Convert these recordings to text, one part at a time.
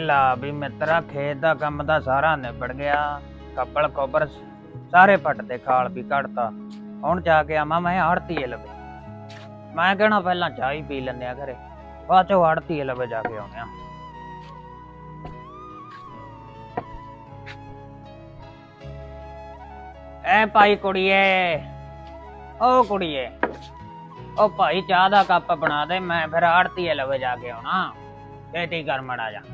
ला भी मित्रा खेत दा कम दा सारा निबड़ गया। कपल कोबर सारे पटते खाल भी कटता। हुण जाके आवां मैं आड़तीए लवे। मैं कहना पहला चाह ही पी लैंदे आ घरे, बाद चों आड़तीए लवे जाके आउणे आ। ए भाई कुड़िए, ओ कुड़िए, ओ भाई चाह दा कप बना दे, मैं फिर आड़तीए लवे जाके आउणा। छेती कर मड़ा जा।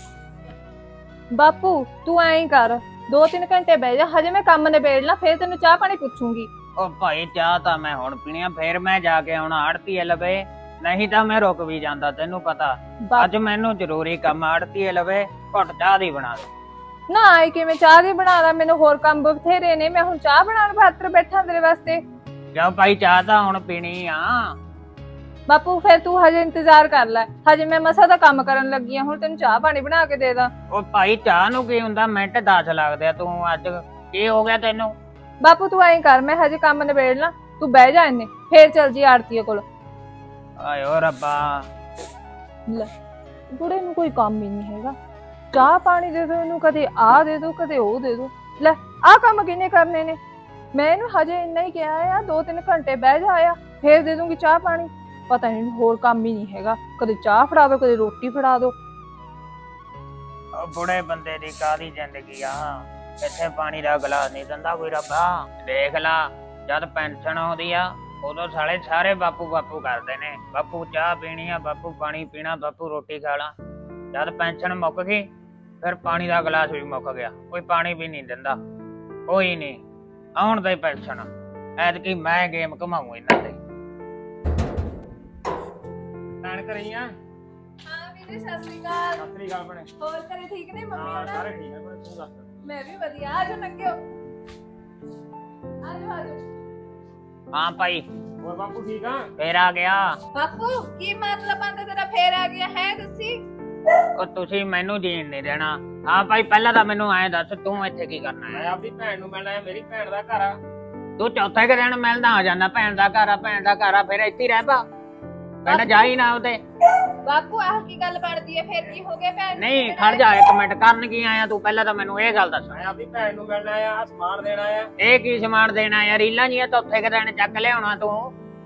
बापू तू ऐं कर, 2-3 घंटे बह जा, हजे मैं काम निबेड़ ला, फिर तेनू चाह पानी पुछूंगी। ओ भाई चाह तां मैं हुण पीनी आ, फिर मैं जाके आउणा आड़तीए लवे, नहीं तां मैं रुक भी जांदा। तैनू पता अज मैनू जरूरी काम आड़तीए लवे, घुट चाह दी बना दे। ना आई किवें चाह दी बना दा, मैनू होर काम बथेरे ने, मैं हुण चाह बनाउण खातर बैठा तेरे वास्ते। जा भाई चाह तां हुण पीनी आ। बापू फिर तू हजे इंतजार कर लै, हजे मैं मसा दा काम करन लगी आ, हुण तेनू चाह पानी बना के दे दा। ओ भाई चाह नू की हुंदा, मिंट 10 लगदे आ। तू अज की हो गया तैनू? बापू तू ऐं कर, मैं हजे काम निबेड़ ला, तू बह जा इन्ने, फिर चल जी आड़तीए कोल। आए ओ रब्बा, ले बुढ़े नू कोई काम ही नहीं हैगा, चाह पानी दे दो इनू, कदे आ दे दो कदे ओ दे दो। ले आ काम किने करने ने, मैं इनू हजे इन्ना ही कहा आ, 2-3 घंटे बह जाया, फिर दे दूंगी चाह पानी। पता नहीं होर काम ही नहीं हैगा, कदे चाह फड़ा दो कदे रोटी फड़ा दो। बुढ़े बंदे दी कादी जिंदगी आ, इत्थे पानी दा गिलास नहीं दिंदा कोई रब्बा। देख ला जद पेंशन आउंदी आ उदों साले सारे बापू बापू करदे ने, बापू चाह पीनी आ, बापू पानी पीना, बापू रोटी खाला। जद पेंशन मुक गई फिर पानी दा गिलास भी मुक गया, कोई पानी भी नहीं दिंदा, कोई नहीं। आउण दे पेंशन, ऐतकी मैं गेम घुमाऊं इन्हां ते। भैन घरे ही आ? हां वीरे सत श्री अकाल। सत श्री अकाल भैणे। ਹੋਰ ਘਰੇ ਠੀਕ ਨੇ ਮੰਮੀ ਹੋਣਾ? सारे ठीक है भैणे, तू दस। मैं भी ਵਧੀਆ, ਆ ਜਾ ਨੰਗਿਓ, ਆ ਜਾ ਆ ਜਾ। हाँ भाई ਹੋਰ ਬਾਪੂ ਠੀਕ ਆ? फिर आ गया। ਬਾਪੂ ਕੀ ਮਤਲਬ ਆਂਦਾ ਤੇਰਾ ਫੇਰ ਆ ਗਿਆ ਹੈ ਤੁਸੀਂ? ਉਹ ਤੁਸੀਂ ਮੈਨੂੰ ਜੀਣ ਨਹੀਂ ਦੇਣਾ। ਹਾਂ ਭਾਈ ਪਹਿਲਾਂ ਤਾਂ ਮੈਨੂੰ ਐਂ ਦੱਸ ਤੂੰ ਇੱਥੇ ਕੀ ਕਰਨਾ ਮੈਂ ਹੈ? ਆਪਣੀ ਭੈਣ ਨੂੰ ਮਿਲਣਾ ਹੈ, ਮੇਰੀ ਭੈਣ ਦਾ ਘਰ ਆ। ਤੂੰ ਚੌਥੇ ਕੁ ਦਿਨ ਮਿਲਦਾ ਆ ਜਾਣਾ, ਭੈਣ ਦਾ ਘਰ ਆ, ਭੈਣ ਦਾ ਘਰ ਆ, ਫਿਰ ਇੱਥੇ ਹੀ ਰਹਿ ਪਾ, ਪਿੰਡ ਜਾ ਹੀ ਨਾ ਉਹਦੇ। ਬਾਪੂ ਆਹ ਕੀ ਗੱਲ ਬਣਦੀ ਹੈ, ਫੇਰ ਕੀ ਹੋ ਗਿਆ ਭੈਣ? ਨਹੀਂ ਖੜ ਜਾ ਇੱਕ ਮਿੰਟ, ਕਰਨ ਕੀ ਆਇਆ ਤੂੰ? ਪਹਿਲਾਂ ਤਾਂ ਮੈਨੂੰ ਇਹ ਗੱਲ ਦੱਸ, ਮੈਂ ਆਪਣੀ ਭੈਣ ਨੂੰ ਮਿਲਣਾ ਆ, ਸਮਾਨ ਦੇਣਾ ਆ। ਇਹ ਕੀ ਸਮਾਨ ਦੇਣਾ ਯਾਰ? ਰੀਲਾਂ ਜੀਆਂ ਚੌਥੇ ਕੁ ਦਿਨ ਚੱਕ ਲਿਆਉਣਾ ਤੂੰ?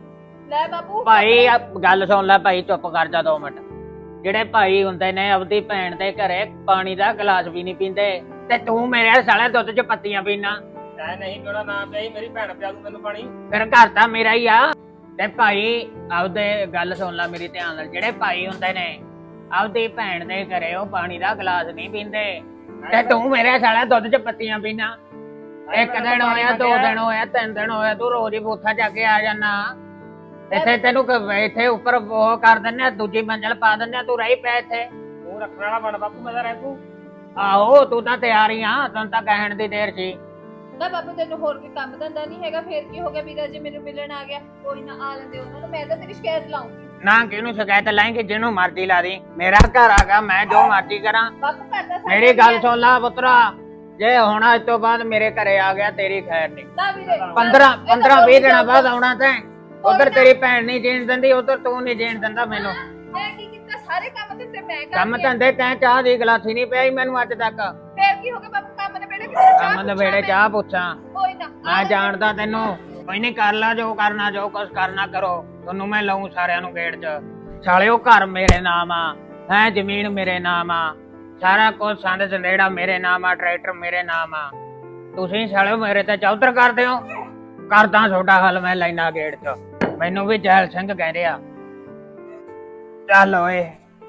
ਲੈ ਬਾਪੂ ਭਾਈ ਗੱਲ ਸੁਣ ਲੈ ਭਾਈ, ਚੁੱਪ ਕਰ ਜਾ 2 ਮਿੰਟ। ਜਿਹੜੇ ਭਾਈ ਹੁੰਦੇ ਨੇ ਆਪਦੀ ਭੈਣ ਦੇ ਘਰੇ ਪਾਣੀ ਦਾ ਗਲਾਸ ਵੀ ਨਹੀਂ ਪੀਂਦੇ, ਤੇ ਤੂੰ ਮੇਰੇ ਸਾਲੇ ਦੁੱਧ 'ਚ ਪੱਤੀਆਂ ਪੀਣਾ। ਐ ਨਹੀਂ ਪੀਣਾ, ਨਾ ਪਈ, ਮੇਰੀ ਭੈਣ ਪਿਆ ਦੂ ਤੈਨੂੰ ਪਾਣੀ। ਫਿਰ ਘਰ ਤਾਂ ਮੇਰਾ ਹੀ ਆ। ਤੇ ਭਾਈ ਆਪਦੇ ਗੱਲ ਸੁਣ ਲੈ ਮੇਰੀ ਧਿਆਨ ਨਾਲ, ਜਿਹੜੇ ਭਾਈ ਹੁੰਦੇ ਨੇ ਆਪਦੀ ਭੈਣ ਦੇ ਘਰੇ ਉਹ ਪਾਣੀ ਦਾ ਗਲਾਸ ਨਹੀਂ ਪੀਂਦੇ, ਤੇ ਤੂੰ ਮੇਰੇ ਸਾਲੇ ਦੁੱਧ 'ਚ ਪੱਤੀਆਂ ਪੀਣਾ। 1 ਦਿਨ ਹੋਇਆ, 2 ਦਿਨ ਹੋਇਆ, 3 ਦਿਨ ਹੋਇਆ, ਤੂੰ ਰੋਜ਼ ਹੀ ਬੂਥਾ ਚੱਕ ਕੇ ਆ ਜਾਣਾ। ਇੱਥੇ ਤੈਨੂੰ ਇੱਥੇ ਉੱਪਰ ਉਹ ਕਰ ਦਿੰਦੇ, ਦੂਜੀ ਮੰਜ਼ਲ ਪਾ ਦਿੰਦੇ, ਤੂੰ ਰਹੀ ਪੈ ਇੱਥੇ। ਤੂੰ ਰੱਖਣ ਵਾਲਾ ਬਣ ਬਾਪੂ, ਮੈਂ ਤਾਂ ਰਹਿ ਤੂੰ। ਆਹੋ ਤੂੰ ਤਾਂ ਤਿਆਰ ਹੀ ਆ, ਤੈਨੂੰ ਤਾਂ ਕਹਿਣ ਦੀ ਦੇਰ ਸੀ। ਨਾ ਬਾਪੂ ਤੈਨੂੰ ਹੋਰ ਕੋਈ ਕੰਮ ਧੰਦਾ ਨਹੀਂ ਹੈਗਾ, ਫੇਰ ਕੀ ਹੋ ਗਿਆ? ਵੀਰਾ ਜੀ ਮੈਨੂੰ ਮਿਲਣ ਆ ਗਿਆ, ਕੋਈ ਨਾ ਆ ਲੈਂਦੇ ਉਹਨਾਂ ਨੂੰ, ਮੈਂ ਤਾਂ ਤੇਰੀ ਸ਼ਿਕਾਇਤ ਲਾਉਂਗੀ। ਨਾ ਕਿਹਨੂੰ ਸ਼ਿਕਾਇਤ ਲਾਏਂਗੇ? ਜਿਹਨੂੰ ਮਰਜ਼ੀ ਲਾ ਦੀ, ਮੇਰਾ ਘਰ ਆਗਾ, ਮੈਂ ਜੋ ਮਰਜ਼ੀ ਕਰਾਂ। ਬਾਪੂ ਕਰਦਾ ਮੇਰੀ ਗੱਲ ਸੁਣ ਲਾ ਪੁੱਤਰਾ, ਜੇ ਹੁਣ ਅੱਜ ਤੋਂ ਬਾਅਦ ਮੇਰੇ ਘਰੇ ਆ ਗਿਆ ਤੇਰੀ ਖੈਰ ਨਹੀਂ। ਨਾ ਵੀਰੇ 15-20 ਦਿਨਾਂ ਬਾਅਦ ਆਉਣਾ ਤੈਂ। ਉਧਰ ਤੇਰੀ ਭੈਣ ਨਹੀਂ ਜੀਣ ਦਿੰਦੀ, ਉਧਰ ਤੂੰ ਨਹੀਂ ਜੀਣ ਦਿੰਦਾ ਮੈਨੂੰ। ਮੈਂ ਕੀ ਕੀਤਾ? ਸਾਰੇ ਕੰਮ ਤੇ ਮੈਂ ਕਰਦੀ ਕੰਮ ਧੰਦੇ ਤੈਂ ਚਾਹ ਦੀ ਗਲਾਸੀ ਨਹੀਂ ਪਿਆਈ ਮੈਨੂੰ ਅੱਜ ਤੱਕ। ਫੇਰ ਕੀ ਹੋ ਗਿਆ ਬਾਪੂ? ਕੰਮ ਦੇ ਵੇਲੇ ਕੰਮ ਦੇ ਵੇਲੇ ਚਾਹ ਪੁੱਛਾਂ? ਕੋਈ ਨਾ ਮੈਂ ਜਾਣਦਾ ਤੈਨੂੰ। ਕੋਈ ਨਹੀਂ, ਕਰ ਲਾ ਜੋ ਕਰਨਾ, ਜੋ ਕੁਛ ਕਰਨਾ ਕਰੋ। ਤੁਹਾਨੂੰ ਮੈਂ ਲਾਉਂ ਸਾਰਿਆਂ ਨੂੰ ਗੇਟ 'ਚ। ਸਾਲਿਓ ਘਰ ਮੇਰੇ ਨਾਮ ਆ, ਹੈ ਜ਼ਮੀਨ ਮੇਰੇ ਨਾਮ ਆ, ਸਾਰਾ ਕੁਝ ਸੰਦ ਸੰਦੇੜਾ ਮੇਰੇ ਨਾਮ ਆ, ਟਰੈਕਟਰ ਮੇਰੇ ਨਾਮ ਆ। ਤੁਸੀਂ ਸਾਲਿਓ ਮੇਰੇ ਤੇ ਚੌਧਰ ਕਰਦੇ ਹੋ। ਕਰਦਾ ਤੁਹਾਡਾ ਹੱਲ ਮੈਂ ਲੈਣਾ ਗੇਟ 'ਚ। ਮੈਨੂੰ ਵੀ ਜੈਲ ਸਿੰਘ ਕਹਿੰਦੇ ਆ। ਚੱਲ ਓਏ,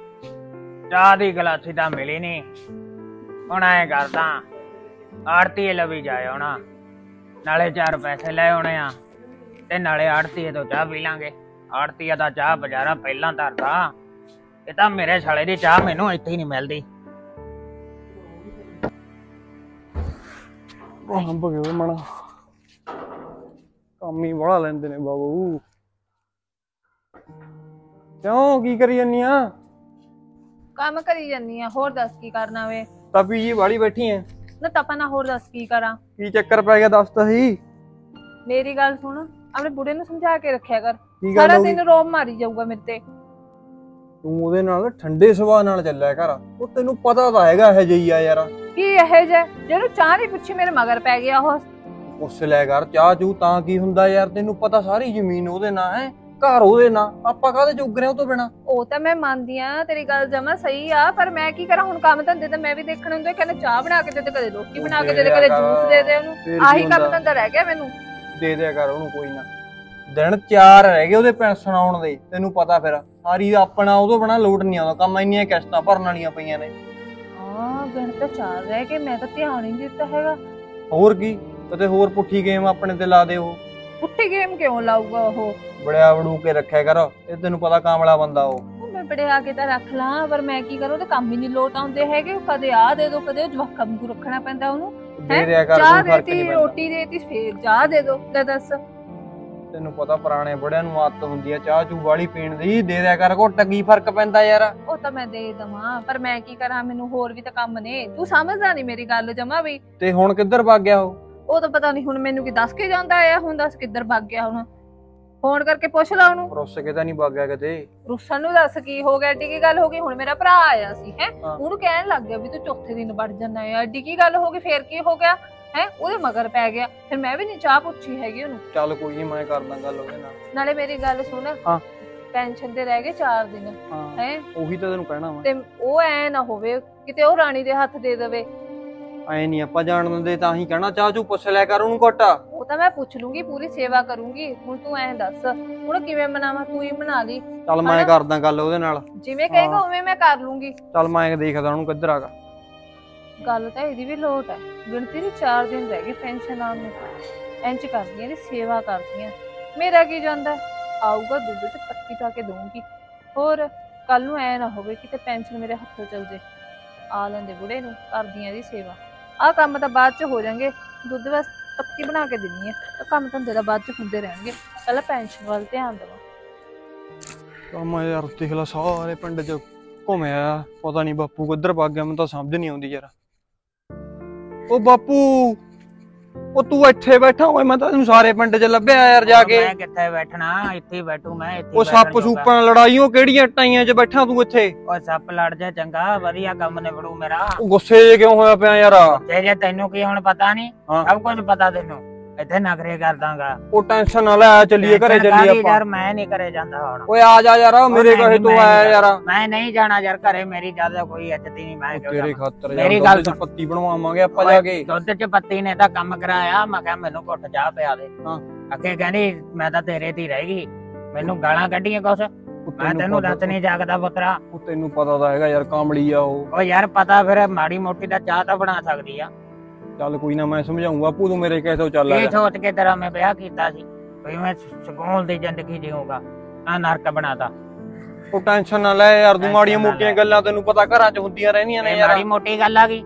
ਚਾਹ ਦੀ ਗਲਾਸੀ ਤਾਂ ਮਿਲੀ ਨੀ, ਹੁਣ ਐ ਕਰਦਾ ਆੜਤੀਏ ਲਵੀ ਜਾਏ ਹੋਣਾ, ਨਾਲੇ 4 ਪੈਸੇ ਲੈ ਆਉਣੇ ਆ, ਤੇ ਨਾਲੇ ਆੜਤੀਏ ਤੋਂ ਚਾਹ ਪੀ ਲਾਂਗੇ। ਆੜਤੀਆ ਦਾ ਚਾਹ ਬਜ਼ਾਰਾ ਪਹਿਲਾਂ ਧਰਦਾ, ਇਹ ਤਾਂ ਮੇਰੇ ਸਾਲੇ ਦੀ ਚਾਹ ਮੈਨੂੰ ਇੱਥੇ ਹੀ ਨਹੀਂ ਮਿਲਦੀ। ਹੰਬ ਗਏ ਮਣਾ, ਕੰਮ ਹੀ ਬੜਾ ਲੈਂਦੇ ਨੇ ਬਾਬੂ। ਕਿਉਂ ਕੀ ਕਰੀ ਜਾਨੀ ਆ? ਕੰਮ ਕਰੀ ਜਾਨੀ ਆ, ਹੋਰ ਦੱਸ ਕੀ ਕਰਨਾ ਵੇ? ਤਪੀ ਜੀ ਵਾਲੀ ਬੈਠੀ ਐ ਨਾ ਤਪਾ ਨਾ, ਹੋਰ ਦੱਸ ਕੀ ਕਰਾਂ? ਕੀ ਚੱਕਰ ਪੈ ਗਿਆ ਦੱਸ ਤਾਂ ਸਹੀ। ਮੇਰੀ ਗੱਲ ਸੁਣ, ਆਪਣੇ ਬੁੜੇ ਨੂੰ ਸਮਝਾ ਕੇ ਰੱਖਿਆ ਕਰ, ਕੀ ਗੱਲ ਸਾਰਾ ਹੋ ਗਈ? ਦਿਨ ਰੋਮ ਮਾਰੀ ਜਾਊਗਾ ਮੇਰੇ ਤੇ। ਤੂੰ ਉਹਦੇ ਨਾਲ ਠੰਡੇ ਸੁਭਾਅ ਨਾਲ ਚੱਲਿਆ ਕਰ। ਉਹ ਤੈਨੂੰ ਪਤਾ ਤਾਂ ਹੈਗਾ ਇਹ ਜਿਹੀ ਆ ਯਾਰ। ਕੀ ਇਹ ਜੇ ਜਿਹਨੂੰ ਚਾਹ ਨਹੀਂ ਪੁੱਛੀ ਮੇਰੇ ਮਗਰ ਪੈ ਗਿਆ ਉਹ। ਪੁੱਛ ਲੈ ਕਰ ਚਾਹ ਚੂ ਤਾਂ ਕੀ ਹੁੰਦਾ ਯਾਰ। ਤੈਨੂੰ ਪਤਾ ਸਾਰੀ ਜ਼ਮੀਨ ਉਹਦੇ ਨਾਂ ਹੈ, ਘਰ ਉਹਦੇ ਨਾਂ, ਆਪਾਂ ਕਾਹਦੇ ਚੁੱਕ ਰਹੇ ਉਹ ਤੋਂ ਬਿਨਾ। ਉਹ ਤਾਂ ਮੈਂ ਮੰਨਦੀ ਆ, ਤੇਰੀ ਗੱਲ ਜਮਾ ਸਹੀ ਆ, ਪਰ ਮੈਂ ਕੀ ਕਰਾਂ ਹੁਣ? ਕੰਮ ਧੰਦੇ ਤਾਂ ਮੈਂ ਵੀ ਦੇਖਣ ਹੁੰਦੇ। ਕਹਿੰਦੇ ਚਾਹ ਬਣਾ ਕੇ ਦੇ ਦੇ, ਕਦੇ ਰੋਟੀ ਬਣਾ ਕੇ ਦੇ ਦੇ, ਕਦੇ ਜੂਸ ਦੇ ਦੇ ਉਹਨੂੰ। ਆਹੀ ਕੰਮ ਧੰਦਾ ਰਹਿ ਗਿਆ ਮੈਨੂੰ। ਦੇ ਦਿਆ ਕਰ ਉਹਨੂੰ, ਕੋਈ ਨਾ। ਦਿਨ 4 ਰਹਿ ਗਏ ਉਹਦੇ ਪੈਨਸ਼ਨ ਆਉਣ ਦੇ, ਤੈਨੂੰ ਪਤਾ ਫਿਰ ਸਾਰੀ ਆਪਣਾ ਉਹਦੋਂ ਬਣਾ ਲੋਟ ਨਹੀਂ ਆਉਂਦਾ ਕੰਮ। ਇੰਨੀਆਂ ਕਿਸ਼ਤਾਂ ਭਰਨ ਵਾਲੀਆਂ ਪਈਆਂ ਨੇ। ਹਾਂ ਦਿਨ ਤਾਂ 4 ਰਹਿ ਗਏ, ਮੈਂ ਤਾਂ ਧਿਆਨ ਹੀ ਨਹੀਂ ਦਿੱਤਾ ਹੈਗਾ। ਹੋਰ ਕੀ, ਕਿਤੇ ਹੋਰ ਪੁੱਠੀ ਗੇਮ ਆਪਣੇ ਤੇ ਲਾ ਦੇ। ਉਹ ਪੁੱਠੀ ਗੇਮ ਕਿਉਂ ਲਾਊਗਾ ਉਹ? ਬੜਿਆ ਵੜੂ ਕੇ ਰੱਖਿਆ ਕਰ, ਇਹ ਤੈਨੂੰ ਪਤਾ ਕਾਮਲਾ ਬੰਦਾ ਉਹ। ਮੈਂ ਬੜੇ ਆ ਕੇ ਤਾਂ ਰੱਖ ਲਾਂ, ਪਰ ਮੈਂ ਕੀ ਕਰਾਂ? ਉਹਦੇ ਕੰਮ ਹੀ ਨਹੀਂ ਲੋਟ ਆਉਂਦੇ ਹੈਗੇ। ਕਦੇ ਆ ਦੇ ਦੋ, ਕਦੇ ਜਵਾਕਾਂ ਨੂੰ ਰੱਖਣਾ ਪੈਂਦਾ ਉਹਨੂੰ। ਦੇ ਦਿਆ ਕਰ, ਚਾਹ ਕੋਈ ਫਰਕ ਦੇਤੀ, ਨਹੀਂ ਰੋਟੀ ਦੇਤੀ, ਫੇਰ ਚਾਹ ਦੇ ਦੋ। ਲੈ ਦੱਸ, ਤੈਨੂੰ ਪਤਾ ਪੁਰਾਣੇ ਬੜਿਆਂ ਨੂੰ ਆਦਤ ਹੁੰਦੀ ਆ ਚਾਹ ਚੂ ਵਾਲੀ ਪੀਣ ਦੀ। ਦੇ ਦਿਆ ਕਰ, ਘੁੱਟ ਕੀ ਫਰਕ ਪੈਂਦਾ ਯਾਰ। ਉਹ ਤਾਂ ਮੈਂ ਦੇ ਦਵਾਂ, ਪਰ ਮੈਂ ਕੀ ਕਰਾਂ? ਮੈਨੂੰ ਹੋਰ ਵੀ ਤਾਂ ਕੰਮ ਨੇ। ਤੂੰ ਸਮਝਦਾ ਨਹੀਂ ਮੇਰੀ ਗੱਲ ਜਮਾ ਵੀ। ਤੇ ਹੁਣ ਕਿੱਧਰ ਭੱਗ ਗਿਆ ਉਹ? ਉਹ ਤਾਂ ਪਤਾ ਨਹੀਂ ਹੁਣ ਮੈਨੂੰ ਕੀ ਦੱਸ ਕੇ ਜਾਂਦਾ ਆ। ਹੁਣ ਦੱਸ ਕਿੱਧਰ ਭੱਗ ਗਿਆ ਹੁਣ? ਫੋਨ ਕਰਕੇ ਪੁੱਛ ਲਾ ਉਹਨੂੰ। ਰੁੱਸ ਕੇ ਤਾਂ ਨਹੀਂ ਭੱਗ ਗਿਆ ਕਿਤੇ? ਰੁੱਸਣ ਨੂੰ ਦੱਸ ਕੀ ਹੋ ਗਿਆ? ਐਡੀ ਕੀ ਗੱਲ ਹੋ ਗਈ? ਹੁਣ ਮੇਰਾ ਭਰਾ ਆਇਆ ਸੀ ਹੈ, ਹਾਂ। ਉਹਨੂੰ ਕਹਿਣ ਲੱਗ ਗਿਆ ਵੀ ਤੂੰ ਚੌਥੇ ਦਿਨ ਵੜ ਜਾਣਾ ਹੈ। ਐਡੀ ਕੀ ਗੱਲ ਹੋ ਗਈ? ਫੇਰ ਕੀ ਹੋ ਗਿਆ ਹੈ? ਉਹਦੇ ਮਗਰ ਪੈ ਗਿਆ। ਫਿਰ ਮੈਂ ਵੀ ਨਹੀਂ ਚਾਹ ਪੁੱਛੀ ਹੈਗੀ ਉਹਨੂੰ। ਚੱਲ ਕੋਈ ਨਹੀਂ, ਮੈਂ ਕਰਦਾ ਗੱਲ ਉਹਦੇ ਨਾਲ। ਨਾਲੇ ਮੇਰੀ ਗੱਲ ਸੁਣ, ਹਾਂ। ਪੈਨਸ਼ਨ ਤੇ ਰਹਿ ਗਏ 4 ਦਿਨ ਹਾਂ, ਹੈ। ਉਹੀ ਤਾਂ ਤੈਨੂੰ ਕਹਿਣਾ ਵਾ। ਤੇ ਉਹ ਐ ਨਾ ਹੋਵੇ ਕਿਤੇ ਉਹ ਰਾਣੀ ਦੇ ਹੱਥ ਦੇ ਦੇਵੇ। ਐ ਨਹੀਂ ਆਪਾਂ ਜਾਣ ਦਿੰਦੇ, ਤਾਂ ਹੀ ਕਹਿਣਾ ਚਾਹ ਚੂ ਪੁੱਛ ਲਿਆ ਕਰ ਉਹਨੂੰ ਘੁੱਟ। ਉਹ ਤਾਂ ਮੈਂ ਪੁੱਛ ਲੂੰਗੀ, ਪੂਰੀ ਸੇਵਾ ਕਰੂੰਗੀ। ਹੁਣ ਤੂੰ ਐਂ ਦੱਸ ਹੁਣ ਕਿਵੇਂ ਮਨਾਵਾਂ? ਤੂੰ ਹੀ ਬਣਾ ਲਈ। ਚੱਲ ਮੈਂ ਕਰਦਾ ਗੱਲ ਉਹਦੇ ਨਾਲ। ਜਿਵੇਂ ਕਹੇਗਾ ਉਵੇਂ ਮੈਂ ਕਰ ਲੂੰਗੀ। ਚੱਲ ਮੈਂ ਦੇਖਦਾ ਉਹਨੂੰ ਕਿੱਧਰ ਆਗਾ। ਗੱਲ ਤਾਂ ਇਹਦੀ ਵੀ ਲੋਟ ਹੈ। ਗਿਣਤੀ ਦੇ 4 ਦਿਨ ਰਹਿ ਗਏ ਪੈਨਸ਼ਨ ਆਉਣ ਨੂੰ। ਇੰਚ ਕਰਦੀਆਂ ਦੀ ਸੇਵਾ ਕਰਦੀਆਂ। ਮੇਰਾ ਕੀ ਜਾਂਦਾ? ਆਊਗਾ ਦੁੱਧ 'ਚ ਪੱਤੀ ਪਾ ਕੇ ਦਊਂਗੀ। ਹੋਰ ਕੱਲ ਨੂੰ ਐ ਨਾ ਹੋਵੇ ਕਿਤੇ ਪੈਨਸ਼ਨ ਮੇਰੇ ਹੱਥੋਂ ਚਲ ਜੇ। ਆ ਲੈਂਦੇ ਬੁੜੇ ਨੂੰ, ਕਰਦੀਆਂ ਦੀ ਸੇਵਾ। ਆਹ ਕੰਮ ਤਾਂ ਬਾਅਦ 'ਚ ਹੋ ਜਾਣਗੇ। ਦੁੱਧ ਬਸ ਪੱਤੀ ਬਣਾ ਕੇ ਦੇਣੀ ਹੈ। ਕੰਮ ਧੰਦੇ ਦਾ ਬਾਅਦ 'ਚ ਹੁੰਦੇ ਰਹਿਣਗੇ। ਪਹਿਲਾਂ ਪੈਨਸ਼ਨ ਵੱਲ ਧਿਆਨ ਦੇਵਾਂ। ਮੈਂ ਯਾਰ ਦੇਖ ਲਾ ਸਾਰੇ ਪਿੰਡ 'ਚ ਘੁੰਮਿਆ, ਪਤਾ ਨਹੀਂ ਬਾਪੂ ਕਿੱਧਰ ਭੱਗ ਗਿਆ। ਮੈਨੂੰ ਤਾਂ ਸਮਝ ਨਹੀਂ ਆਉਂਦੀ ਯਾਰ। ਉਹ ਬਾਪੂ, ਉਹ ਤੂੰ ਇੱਥੇ ਬੈਠਾ ਹੋਏ? ਮੈਂ ਤਾਂ ਤੈਨੂੰ ਸਾਰੇ ਪਿੰਡ 'ਚ ਲੱਭਿਆ ਯਾਰ ਜਾ ਕੇ। ਮੈਂ ਕਿੱਥੇ ਬੈਠਣਾ? ਇੱਥੇ ਹੀ ਬੈਠੂ ਮੈਂ। ਇੱਥੇ ਉਹ ਸੱਪ ਸੂਪਾਂ ਲੜਾਈ ਉਹ ਕਿਹੜੀਆਂ ਟਾਈਆਂ 'ਚ ਬੈਠਾ ਤੂੰ ਇੱਥੇ? ਉਹ ਸੱਪ ਲੜ ਜਾ, ਚੰਗਾ ਵਧੀਆ ਕੰਮ ਨਿਬੜੂ ਮੇਰਾ। ਉਹ ਗੁੱਸੇ ਜੇ ਕਿਉਂ ਹੋਇਆ ਪਿਆ ਯਾਰ? ਜੇ ਤੈਨੂੰ ਕੀ ਹੁਣ ਪਤਾ ਨਹੀਂ? ਹਾਂ। ਸਭ ਕੁਝ ਪਤਾ ਤੈਨੂੰ। ਇੱਥੇ ਨਖਰੇ ਕਰ ਦਾਂਗਾ। ਉਹ ਟੈਨਸ਼ਨ ਨਾ ਲੈ, ਚੱਲੀਏ ਘਰੇ ਚੱਲੀਏ ਆਪਾਂ। ਯਾਰ ਮੈਂ ਨਹੀਂ ਘਰੇ ਜਾਂਦਾ ਹੁਣ। ਓਏ ਆ ਜਾ ਯਾਰ, ਮੇਰੇ ਕਹੇ ਤੂੰ ਆਇਆ ਯਾਰ। ਮੈਂ ਨਹੀਂ ਜਾਣਾ ਯਾਰ ਘਰੇ, ਮੇਰੀ ਜ਼ਿਆਦਾ ਕੋਈ ਇੱਜ਼ਤ ਹੀ ਨਹੀਂ। ਮੈਂ ਤੇਰੇ ਖਾਤਰ ਮੇਰੀ ਯਾਰ ਗੱਲ ਦੁੱਧ 'ਚ ਪੱਤੀ ਬਣਵਾਵਾਂਗੇ ਆਪਾਂ ਜਾ ਕੇ। ਦੁੱਧ 'ਚ ਪੱਤੀ ਨੇ ਤਾਂ ਕੰਮ ਕਰਾਇਆ। ਮੈਂ ਕਿਹਾ ਮੈਨੂੰ ਘੁੱਟ ਚਾਹ ਪਿਆ ਦੇ। ਹਾਂ। ਅੱਗੇ ਕਹਿੰਦੀ ਮੈਂ ਤਾਂ ਤੇਰੇ ਤੇ ਹੀ ਰਹਿ ਗਈ। ਮੈਨੂੰ ਗਾਲਾਂ ਕੱਢੀਆਂ ਕੁਛ। ਮੈਂ ਤੈਨੂੰ ਦੱਸ ਨਹੀਂ ਜਾਗਦਾ ਪੁੱਤਰਾ। ਉਹ ਤੈਨੂੰ ਪਤਾ ਤਾਂ ਹੈਗਾ ਯਾਰ, ਕਾਮਲੀ ਆ ਉਹ। ਉਹ ਯਾਰ ਪਤਾ ਫਿਰ ਮਾੜੀ ਮੋਟੀ ਦਾ ਚਾਹ ਤਾਂ ਬਣਾ ਸਕਦੀ ਆ। ਚੱਲ ਕੋਈ ਨਾ, ਮੈਂ ਸਮਝਾਉਂਗਾ। ਭੂ ਤੂੰ ਮੇਰੇ ਕਹੇ ਤੋਂ ਚੱਲ ਇਹ ਸੋਚ ਕੇ ਤੇਰਾ ਮੈਂ ਵਿਆਹ ਕੀਤਾ ਸੀ ਵੀ ਮੈਂ ਸਕੂਨ ਦੀ ਜ਼ਿੰਦਗੀ ਜੀਊਂਗਾ। ਆ ਨਰਕ ਬਣਾਤਾ। ਉਹ ਟੈਨਸ਼ਨ ਨਾ ਲੈ ਯਾਰ, ਤੂੰ ਮਾੜੀਆਂ ਮੋਟੀਆਂ ਗੱਲਾਂ ਤੈਨੂੰ ਪਤਾ ਘਰਾਂ 'ਚ ਹੁੰਦੀਆਂ ਰਹਿੰਦੀਆਂ ਨੇ ਯਾਰ। ਮਾੜੀ ਮੋਟੀ ਗੱਲ ਆ ਗਈ।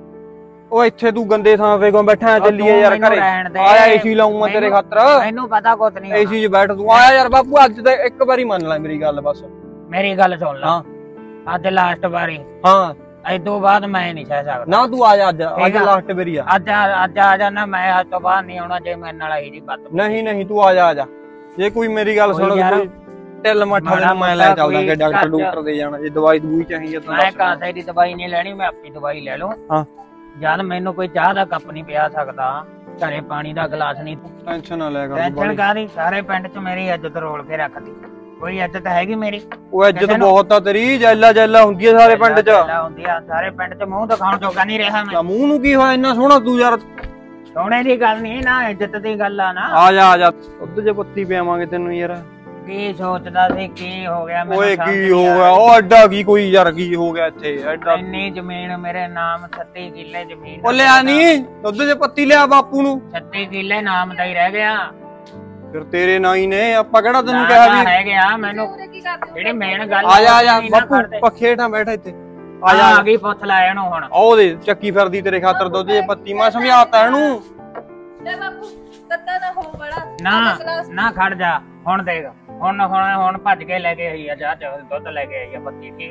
ਉਹ ਇੱਥੇ ਤੂੰ ਗੰਦੇ ਥਾਂ ਤੇ ਕਿਉਂ ਬੈਠਾ? ਚੱਲੀਏ ਯਾਰ ਘਰੇ। ਆਇਆ ਏਸੀ ਲਾਉਂ ਮੈਂ ਤੇਰੇ ਖਾਤਰ। ਮੈਨੂੰ ਪਤਾ ਕੁਛ ਨਹੀਂ। ਏਸੀ 'ਚ ਬੈਠ ਤੂੰ। ਆਇਆ ਯਾਰ ਬਾਪੂ, ਅੱਜ ਤੇ ਇੱਕ ਵਾਰੀ ਮੰਨ ਲੈ ਮੇਰੀ ਗੱਲ ਬਸ। ਮੇਰੀ ਗੱਲ ਸੁਣ ਲੈ। ਅੱਜ ਲਾਸਟ ਵਾਰੀ। ਹਾਂ, ਇਦੋਂ ਬਾਅਦ ਮੈਂ ਨਹੀਂ ਸਹਿ ਸਕਦਾ। ਨਾ ਤੂੰ ਆ ਜਾ, ਅੱਜ ਲਾਸਟ ਵਾਰੀ ਆ। ਅੱਜ ਆ ਜਾਣਾ ਮੈਂ। ਅੱਜ ਤੋਂ ਬਾਅਦ ਨਹੀਂ ਆਉਣਾ ਜੇ ਮੇਰੇ ਨਾਲ ਇਹਦੀ ਬਾਤ। ਨਹੀਂ ਤੂੰ ਆ ਜਾ। ਜੇ ਕੋਈ ਮੇਰੀ ਗੱਲ ਸੁਣ, ਕੋਈ ਢਿੱਲ ਮੱਠਾ ਦੇ ਮੈਂ ਲੈ ਚੱਲਦਾ ਕਿ ਡਾਕਟਰ ਦੇ ਜਾਣਾ। ਜੇ ਦਵਾਈ ਦੂਈ ਚਾਹੀਏ ਤਾਂ ਮੈਂ ਕਾਸੇ ਦੀ ਦਵਾਈ ਨਹੀਂ ਲੈਣੀ, ਮੈਂ ਆਪਣੀ ਦਵਾਈ ਲੈ ਲਵਾਂ। ਹਾਂ। ਜਦ ਮੈਨੂੰ ਕੋਈ ਚਾਹ ਦਾ ਕੱਪ ਨਹੀਂ ਪਿਆ ਸਕਦਾ, ਘਰੇ ਪਾਣੀ ਦਾ ਗਲਾਸ ਨਹੀਂ। ਟੈਨਸ਼ਨ ਨਾ ਲੈ ਕਰ। ਟੈਨਸ਼ਨ ਕਾਹਦੀ? ਸਾਰੇ ਪਿੰਡ 'ਚ ਮੇਰੀ ਇੱਜ਼ਤ ਰੋਲ ਕੇ ਰੱਖਦੀ। ਕੋਈ ਇੱਜ਼ਤ ਹੈਗੀ ਮੇਰੀ? ਉਹ ਇੱਜ਼ਤ ਬਹੁਤ ਆ ਤੇਰੀ। ਜੈਲਾ ਹੁੰਦੀ ਆ ਸਾਰੇ ਪਿੰਡ 'ਚ। ਹੁੰਦੀ ਆ ਸਾਰੇ ਪਿੰਡ 'ਚ। ਮੂੰਹ ਦਿਖਾਉਣ ਜੋਗਾ ਨਹੀਂ ਰਿਹਾ ਮੈਂ। ਮੂੰਹ ਨੂੰ ਕੀ ਹੋਇਆ ਇੰਨਾ ਸੋਹਣਾ ਤੂੰ ਯਾਰ? ਸੋਹਣੇ ਦੀ ਗੱਲ ਨਹੀਂ ਨਾ, ਇੱਜ਼ਤ ਦੀ ਗੱਲ ਆ ਨਾ। ਆ ਜਾ ਦੁੱਧ 'ਚ ਪੱਤੀ ਪਿਆਵਾਂਗੇ ਤੈਨੂੰ ਯਾਰ। ਕੀ ਸੋਚਦਾ ਸੀ? ਕੀ ਹੋ ਗਿਆ? ਓਏ ਕੀ ਹੋ ਗਿਆ? ਉਹ ਐਡਾ ਕੀ ਕੋਈ ਯਾਰ, ਕੀ ਹੋ ਗਿਆ ਇੱਥੇ ਐਡਾ? ਇੰਨੀ ਜ਼ਮੀਨ ਮੇਰੇ ਨਾਮ 36 ਕਿੱਲੇ ਜ਼ਮੀਨ। ਉਹ ਲਿਆ ਨਹੀਂ ਦੁੱਧ 'ਚ ਪੱਤੀ, ਲਿਆ ਬਾਪੂ ਨੂੰ। 36 ਕਿੱਲੇ ਨਾਮ ਦਾ ਹੀ ਰਹਿ ਗਿਆ। ਫਿਰ ਤੇਰੇ ਨਾਂ ਹੀ ਨੇ। ਆਪਾਂ ਕਿਹੜਾ ਤੈਨੂੰ ਕਿਹਾ ਵੀ ਰਹਿ ਗਿਆ? ਮੈਨੂੰ ਜਿਹੜੀ ਮੇਨ ਗੱਲ ਆ ਜਾ ਬਾਪੂ, ਪੱਖੇ ਹੇਠਾਂ ਬੈਠ ਇੱਥੇ। ਆ ਗਈ, ਪੁੱਛ ਲੈ ਇਹਨੂੰ ਹੁਣ। ਆਹ ਦੇ ਚੱਕੀ ਫਿਰਦੀ ਤੇਰੇ ਖਾਤਰ ਦੁੱਧ 'ਚ ਪੱਤੀ। ਮੈਂ ਸਮਝਾਤਾ ਇਹਨੂੰ। ਲੈ ਬਾਪੂ, ਤੱਤਾ ਨਾ ਹੋ ਬੜਾ। ਨਾ ਖੜ ਜਾ। ਹੁਣ ਦੇਖ, ਹੁਣ ਭੱਜ ਕੇ ਲੈ ਕੇ ਆਈ ਆ ਚਾਹ ਚ ਦੁੱਧ ਲੈ ਕੇ ਆਈ ਆ ਪੱਤੀ। ਠੀਕ ਆ,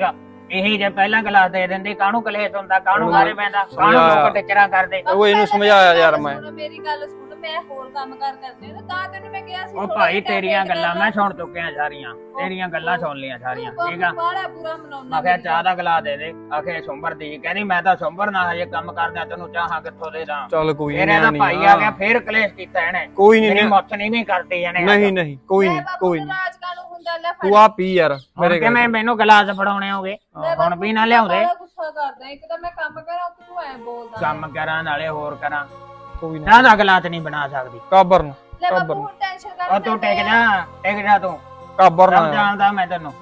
ਇਹੀ ਜੇ ਪਹਿਲਾਂ ਗਲਾਸ ਦੇ ਦਿੰਦੀ ਕਾਹਨੂੰ ਕਲੇਸ਼ ਹੁੰਦਾ, ਕਾਹਨੂੰ ਉਹ ਮਾਰੇ ਪੈਂਦਾ, ਕਾਹਨੂੰ ਸਮਝਾਇਆ। ਲੋਕ ਟਿਚਰਾਂ ਕਰਦੇ। ਉਹ ਇਹਨੂੰ ਸਮਝਾਇਆ ਯਾਰ ਮੈਂ। ਮੇਰੀ ਗੱਲ ਸੁਣ, ਮੈਂ ਹੋਰ ਕੰਮ ਕਰਦੇ ਨੇ ਤਾਂ ਤੈਨੂੰ ਮੈਂ ਕਿਹਾ ਸੀ ਉਹ ਭਾਈ ਤੇਰੀਆਂ ਗੱਲਾਂ ਮੈਂ ਸੁਣ ਚੁੱਕਿਆ ਸਾਰੀਆਂ, ਤੇਰੀਆਂ ਗੱਲਾਂ ਸੁਣ ਲਈਆਂ ਸਾਰੀਆਂ, ਠੀਕ ਆ। ਬੜਾ ਬੁਰਾ ਮਨਾਉਣਾ। ਮੈਂ ਕਿਹਾ ਚਾਹ ਦਾ ਗਲਾਸ ਦੇ ਦੇ, ਆਖੇ ਸੁੰਬਰ ਦੀ ਕਹਿੰਦੀ ਮੈਂ ਤਾਂ ਸੁੰਬਰ ਨਾ ਹਜੇ ਕੰਮ ਕਰਦਿਆਂ ਤੈਨੂੰ ਚਾਹਾਂ ਕਿੱਥੋਂ ਦੇ ਦਾਂ। ਚੱਲ ਕੋਈ ਫਿਰ ਨਹੀਂ ਇਹਦਾ ਭਾਈ ਆ ਗਿਆ, ਫੇਰ ਕਲੇਸ਼ ਕੀਤਾ ਇਹਨੇ। ਕੋਈ ਨਹੀਂ ਮੇਰੀ ਮੁੱਛ ਨਹੀਂ ਕਰਦੀ ਇਹਨੇ। ਨਹੀਂ ਕੋਈ ਨਹੀਂ ਕੋਈ ਨਹੀਂ ਰਾਜ ਕਾਨੂੰ ਹੁੰਦਾ ਲੈ ਤੂੰ ਆ ਪੀ ਯਾਰ ਮੇਰੇ ਮੇਰੇ ਕਿਵੇਂ ਮੈਨੂੰ ਗਲਾਸ ਫੜਾਉਣੇ ਹੋਗੇ, ਹੁਣ ਵੀ ਨਾ ਲਿਆਉਂਦੇ। ਗੁੱਸਾ ਕਰਦਾ ਇੱਕ ਤਾਂ ਮੈਂ ਕੰਮ ਕਰਾਂ ਤੂੰ ਐ ਬੋਲਦਾ। ਕੰਮ ਕਰਾਂ ਨਾਲੇ ਹੋਰ ਕਰਾਂ, ਕੋਈ ਨਹੀਂ ਚਾਹ ਦਾ ਗਲਾਸ ਨਹੀਂ ਬਣਾ ਸਕਦੀ। ਕਾਬਰ ਨਾ ਲੈ ਕਾਬਰ ਬਾਪੂ ਹੁਣ ਟੈਨਸ਼ਨ ਕਰ। ਉਹ ਤੂੰ ਟਿਕ ਜਾ ਤੂੰ, ਕਾਬਰ ਸਭ ਨਾ ਜਾਣਦਾ ਮੈਂ ਤੈਨੂੰ।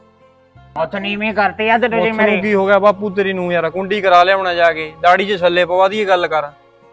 ਮੁੱਛ ਨੀਵੀਂ ਕਰਤੀ ਆ ਤੇ ਤੁਸੀਂ ਉੱਥੇ ਨੂੰ ਮੇਰੀ। ਕੀ ਹੋ ਗਿਆ ਬਾਪੂ ਤੇਰੀ ਨੂੰ ਯਾਰ, ਕੁੰਡੀ ਕਰਾ ਲਿਆਉਣਾ ਜਾ ਕੇ, ਦਾੜੀ 'ਚ ਛੱਲੇ ਪਵਾ ਦੀ ਗੱਲ ਕਰ।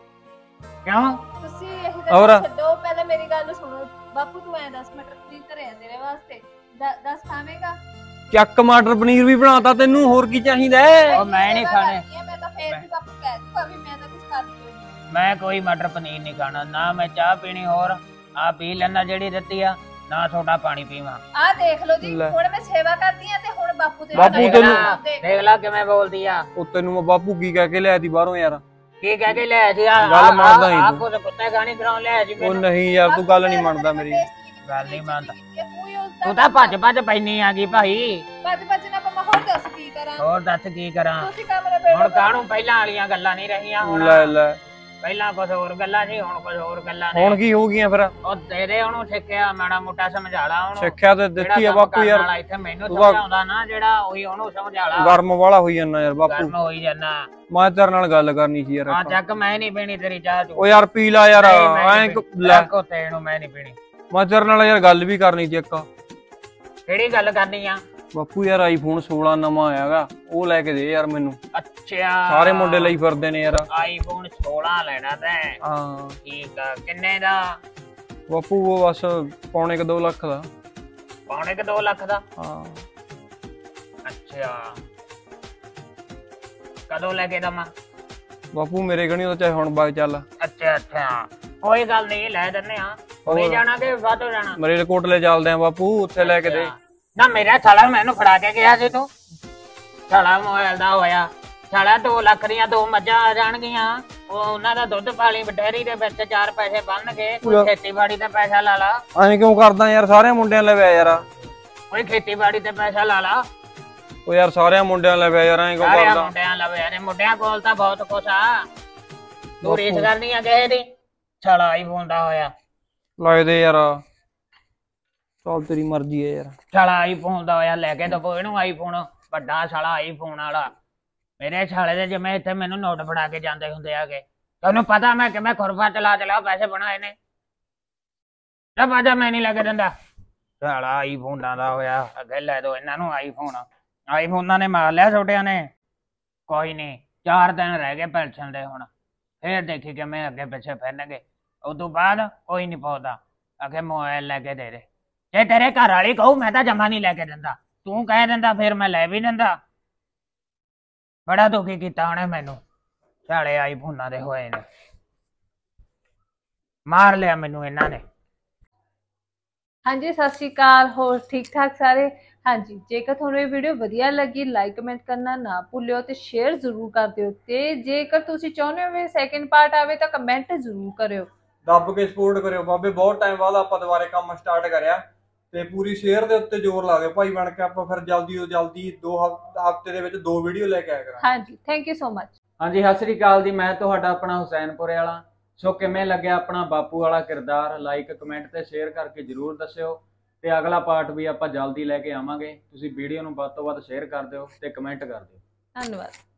ਕਿਉਂ ਤੁਸੀਂ ਇਹ ਹੋਰ? ਤਾਂ ਛੱਡੋ, ਪਹਿਲਾਂ ਮੇਰੀ ਗੱਲ ਸੁਣੋ। ਬਾਪੂ ਤੂੰ ਐ 10 ਮਟਰ ਪਨੀਰ ਧਰਿਆ ਤੇਰੇ ਵਾਸਤੇ, 10 ਖਾਵੇਂਗਾ? ਚੱਕ ਮਟਰ ਪਨੀਰ ਵੀ ਬਣਾਤਾ ਤੈਨੂੰ, ਹੋਰ ਕੀ ਚਾਹੀਦਾ ਹੈ? ਉਹ ਮੈਂ ਨਹੀਂ ਖਾਣੇ। ਮੈਂ ਤਾਂ ਫੇਰ ਵੀ ਬਾਪੂ ਕਹਿ ਦੂੰਗਾ ਵੀ ਮੈਂ ਤਾਂ ਕੁਝ ਕਰਦੀ ਹੋਈ। ਮੈਂ ਕੋਈ ਮਟਰ ਪਨੀਰ ਨਹੀਂ ਖਾਣਾ, ਨਾ ਮੈਂ ਚਾਹ ਪੀਣੀ, ਹੋਰ ਆ ਪੀ ਲੈਣਾ ਜਿਹੜੀ ਦਿੱਤੀ ਆ, ਨਾ ਛੋਟਾ ਪਾਣੀ ਪੀਵਾਂ। ਆਹ ਦੇਖ ਲਓ ਜੀ, ਲੈ। ਹੁਣ ਮੈਂ ਸੇਵਾ ਕਰਦੀ ਆ ਤੇ ਹੁਣ ਬਾਪੂ ਤੇ ਬਾਪੂ ਤੈਨੂੰ- ਦੇਖ ਲੈ ਕਿਵੇਂ ਬੋਲਦੀ ਆ। ਉਹ ਤੈਨੂੰ ਮੈਂ ਬਾਪੂ ਕੀ ਕਹਿ ਕੇ ਲਿਆਤੀ ਬਾਹਰੋਂ ਯਾਰ? ਕੀ ਕਹਿ ਕੇ ਲਿਆ ਸੀ? ਆ ਗੱਲ ਮੰਨਦਾ ਹੀ ਤੂੰ। ਕੁਝ ਕੁੱਤੇ ਗਾਣੀ ਕਰਾਉਣ ਲਿਆ ਸੀ ਉਹ ਮੈਨੂੰ। ਨਹੀਂ ਯਾਰ ਤੂੰ ਗੱਲ ਨਹੀਂ ਮੰਨਦਾ ਮੇਰੀ। ਗੱਲ ਨਹੀਂ ਮੰਨਦਾ। ਤੂੰ ਤਾਂ ਭੱਜ ਪੈਣੀ ਆ ਗਈ ਭਾਈ। ਭੱਜ ਨਾ ਪਮਾ, ਹੋਰ ਦੱਸ ਕੀ ਕਰਾਂ? ਹੋਰ ਦੱਸ ਕੀ ਕਰਾਂ? ਤੁਸੀਂ ਕਮਰੇ ਬੈਠੋ। ਹੁਣ ਕਾਹਨੂੰ ਪਹਿਲਾਂ ਵਾਲੀਆਂ ਗੱਲਾਂ ਨਹੀਂ ਰਹੀਆਂ ਹੁਣ। ਲੈ ਪਹਿਲਾਂ ਕੁਝ ਹੋਰ ਗੱਲਾਂ ਸੀ, ਹੁਣ ਕੁਝ ਹੋਰ ਗੱਲਾਂ ਨੇ। ਹੁਣ ਕੀ ਹੋ ਗਈਆਂ ਫਿਰ? ਉਹ ਤੇਰੇ ਉਹਨੂੰ ਸਿੱਖਿਆ, ਮਾੜਾ ਮੋਟਾ ਸਮਝਾ ਲਾ ਉਹਨੂੰ। ਸਿੱਖਿਆ ਤੇ ਦਿੱਤੀ ਆ ਬਾਪੂ ਯਾਰ, ਇੱਥੇ ਮੈਨੂੰ ਤੂੰ ਤਾਂ- ਸਮਝਾਉਂਦਾ ਨਾ ਜਿਹੜਾ, ਉਹੀ ਉਹਨੂੰ ਸਮਝਾ ਲਾ। ਗਰਮ ਵਾਲਾ ਹੋਈ ਜਾਂਦਾ ਯਾਰ ਬਾਪੂ। ਗਰਮ ਹੋਈ ਜਾਨਾ। ਮੈਂ ਤੇਰੇ ਨਾਲ ਗੱਲ ਕਰਨੀ ਸੀ ਯਾਰ। ਆ ਚੱਕ, ਮੈਂ ਨਹੀਂ ਪੀਣੀ ਤੇਰੀ ਚਾਹ ਤੂੰ। ਉਹ ਯਾਰ ਪੀ ਲਾ ਯਾਰ, ਐਂ ਲੈ ਕੋਤੇ ਨੂੰ ਮੈਂ ਨਹੀਂ ਪੀਣੀ। ਮੈਂ ਤੇਰੇ ਨਾਲ ਯਾਰ ਗੱਲ ਵੀ ਕਰਨੀ ਸੀ ਇੱਕ। ਕਿਹੜੀ ਗੱਲ ਕਰਨੀ ਆ? ਬਾਪੂ ਯਾਰ ਆਈਫੋਨ 16 ਨਵਾਂ ਆਇਆਗਾ, ਉਹ ਲੈ ਕੇ ਦੇ ਯਾਰ ਮੈਨੂੰ। ਅੱਛਾ, ਸਾਰੇ ਮੁੰਡੇ ਲਈ ਫਿਰਦੇ ਨੇ ਯਾਰ। ਆਈਫੋਨ 16 ਲੈਣਾ ਤੈਂ? ਹਾਂ ਠੀਕ ਆ, ਕਿੰਨੇ ਦਾ? ਬਾਪੂ ਉਹ ਬਸ ਪੌਣੇ 2 ਲੱਖ ਦਾ। ਪੌਣੇ 2 ਲੱਖ ਦਾ? ਹਾਂ ਅੱਛਾ, ਕਦੋਂ ਲੈ ਕੇ ਦਵਾਂ? ਬਾਪੂ ਮੇਰੇ ਕਣੀ ਉਹ ਚਾਹੇ ਹੁਣ ਬਾਗ ਚੱਲ। ਅੱਛਾ, ਕੋਈ ਗੱਲ ਨਹੀਂ, ਲੈ ਦਿੰਨੇ ਆ। ਹੁਣੇ ਜਾਣਾ ਕਿ ਬਾਅਦੋਂ ਜਾਣਾ? ਮਰੇਲ ਕੋਟਲੇ ਚੱਲਦੇ ਆ ਬਾਪੂ, ਉੱਥੇ ਲੈ ਕੇ ਦੇ। ਨਾ ਮੇਰਾ ਸਾਲਾ ਮੈਨੂੰ ਫੜਾ ਕੇ ਗਿਆ ਸੀ ਤੂੰ। ਸਾਲਾ ਮੋਬਾਈਲ ਦਾ ਹੋਇਆ ਸਾਲਾ 2 ਲੱਖ ਦੀਆਂ 2 ਮੱਝਾਂ ਆ ਜਾਣਗੀਆਂ, ਉਹ ਉਹਨਾਂ ਦਾ ਦੁੱਧ ਪਾਲੀ ਡੈਰੀ ਦੇ ਵਿੱਚ 4 ਪੈਸੇ ਬਣਨਗੇ। ਕੋਈ ਖੇਤੀਬਾੜੀ ਤੇ ਪੈਸਾ ਲਾ ਲਾ। ਐਂ ਕਿਉਂ ਕਰਦਾ ਯਾਰ? ਸਾਰੇ ਮੁੰਡਿਆਂ ਲੈ ਵਿਆ ਯਾਰ। ਕੋਈ ਖੇਤੀਬਾੜੀ ਤੇ ਪੈਸਾ ਲਾ ਲਾ। ਉਹ ਯਾਰ ਸਾਰਿਆਂ ਮੁੰਡਿਆਂ ਲੈ ਵਿਆ ਯਾਰ, ਐਂ ਕਿਉਂ ਸਾਰਿਆਂ ਕਰਦਾ? ਮੁੰਡਿਆਂ ਲਵੇ ਨੇ, ਮੁੰਡਿਆਂ ਕੋਲ ਤਾਂ ਬਹੁਤ ਕੁਛ ਆ। ਤੂੰ ਰੀਸ ਕਰਨੀ ਆ ਕਿਸੇ ਦੀ? ਸਾਲਾ ਆਈਫੋਨ ਦਾ ਹੋਇਆ। ਲੱਗਦੇ ਯਾਰ, ਚੱਲ ਤੇਰੀ ਮਰਜ਼ੀ ਹੈ ਯਾਰ। ਸਾਲਾ ਆਈਫੋਨ ਦਾ ਹੋਇਆ, ਲੈ ਕੇ ਦਵੋ ਇਹਨੂੰ ਆਈਫੋਨ, ਵੱਡਾ ਸਾਲਾ ਆਈਫੋਨ ਵਾਲਾ। ਮੇਰੇ ਸਾਲੇ ਦੇ ਜਿਵੇਂ ਇੱਥੇ ਮੈਨੂੰ ਨੋਟ ਫੜਾ ਕੇ ਜਾਂਦੇ ਹੁੰਦੇ ਆਗੇ। ਤੁਹਾਨੂੰ ਪਤਾ ਮੈਂ ਕਿਵੇਂ ਖੁਰਫਾ ਚਲਾ ਪੈਸੇ ਬਣਾਏ ਨੇ। ਲੈ ਬਾਜਾ, ਮੈਂ ਨਹੀਂ ਲੈ ਕੇ ਦਿੰਦਾ। ਸਾਲਾ ਆਈਫੋਨਾਂ ਦਾ ਹੋਇਆ, ਅੱਗੇ ਲੈ ਦੋ ਇਹਨਾਂ ਨੂੰ ਆਈਫੋਨ। ਆਈਫੋਨਾਂ ਨੇ ਮਾਰ ਲਿਆ ਛੋਟਿਆਂ ਨੇ। ਕੋਈ ਨਹੀਂ, 4 ਦਿਨ ਰਹਿ ਗਏ ਪੈਨਸ਼ਨ ਦੇ, ਹੁਣ ਫੇਰ ਦੇਖੀ ਕਿਵੇਂ ਅੱਗੇ ਪਿੱਛੇ ਫਿਰਨਗੇ। ਉਦੋਂ ਬਾਅਦ ਕੋਈ ਨਹੀਂ ਪਹੁੰਚਦਾ, ਅੱਗੇ ਮੋਬਾਈਲ ਲੈ ਕੇ ਦੇ ਦੇ। ਜੇ ਤੇਰੇ ਘਰ ਵਾਲੀ ਕਹੂ ਮੈਂ ਤਾਂ ਜਮਾ ਨਹੀਂ ਲੈ ਕੇ ਦਿੰਦਾ, ਤੂੰ ਕਹਿ ਦਿੰਦਾ ਫਿਰ ਮੈਂ ਲੈ ਵੀ ਦਿੰਦਾ। ਬੜਾ ਦੁਖੀ ਕੀਤਾ ਉਹਨੇ ਮੈਨੂੰ, ਸਾਲੇ ਆਈਫੋਨਾਂ ਦੇ ਹੋਏ ਨੇ। ਮਾਰ ਲਿਆ ਮੈਨੂੰ ਇਹਨਾਂ ਨੇ। ਹਾਂਜੀ, ਸਤਿ ਸ਼੍ਰੀ ਅਕਾਲ। ਹੋਰ ਠੀਕ ਠਾਕ ਸਾਰੇ? ਹਾਂਜੀ, ਜੇਕਰ ਤੁਹਾਨੂੰ ਇਹ ਵੀਡੀਓ ਵਧੀਆ ਲੱਗੀ, ਲਾਈਕ ਕਮੈਂਟ ਕਰਨਾ ਨਾ ਭੁੱਲਿਓ ਤੇ ਸ਼ੇਅਰ ਜ਼ਰੂਰ ਕਰ ਦਿਓ। ਤੇ ਜੇਕਰ ਤੁਸੀਂ ਚਾਹੁੰਦੇ ਹੋ ਵੀ ਸੈਕਿੰਡ ਪਾਰਟ ਆਵੇ ਤਾਂ ਕਮੈਂਟ ਜ਼ਰੂਰ ਕਰਿਓ। ਦੱਬ ਕੇ ਸਪੋਰਟ ਕਰਿਓ ਬਾਬੇ, ਬਹੁਤ ਟਾਈਮ ਬਾਅਦ ਆਪਾਂ ਦੁਬਾਰੇ ਕੰਮ ਸਟਾਰਟ ਕਰਿਆ ਤੇ ਪੂਰੀ ਸ਼ੇਅਰ ਦੇ ਉੱਤੇ ਜ਼ੋਰ ਲਾ ਦਿਓ ਭਾਈ ਬਣ ਕੇ। ਆਪਾਂ ਫਿਰ ਜਲਦੀ ਤੋਂ ਜਲਦੀ 2 ਹਫ਼ਤੇ ਦੇ ਵਿੱਚ 2 ਵੀਡੀਓ ਲੈ ਕੇ ਆਇਆ ਕਰਾਂਗੇ। ਹਾਂਜੀ, ਥੈਂਕ ਯੂ ਸੋ ਮਚ। ਹਾਂਜੀ, ਸਤਿ ਸ੍ਰੀ ਅਕਾਲ ਜੀ। ਮੈਂ ਤੁਹਾਡਾ ਆਪਣਾ ਹੁਸੈਨਪੁਰੇ ਵਾਲਾ। ਸੋ ਕਿਵੇਂ ਲੱਗਿਆ ਆਪਣਾ ਬਾਪੂ ਵਾਲਾ ਕਿਰਦਾਰ? ਲਾਈਕ ਕਮੈਂਟ ਤੇ ਸ਼ੇਅਰ ਕਰਕੇ ਜਰੂਰ ਦੱਸਿਓ। ਤੇ ਅਗਲਾ ਪਾਰਟ ਵੀ ਆਪਾਂ ਜਲਦੀ ਲੈ ਕੇ ਆਵਾਂਗੇ। ਤੁਸੀਂ ਵੀਡੀਓ ਨੂੰ ਵੱਧ ਤੋਂ ਵੱਧ ਸ਼ੇਅਰ ਕਰ ਦਿਓ ਤੇ ਕਮੈਂਟ ਕਰ ਦਿਓ। ਧੰਨਵਾਦ।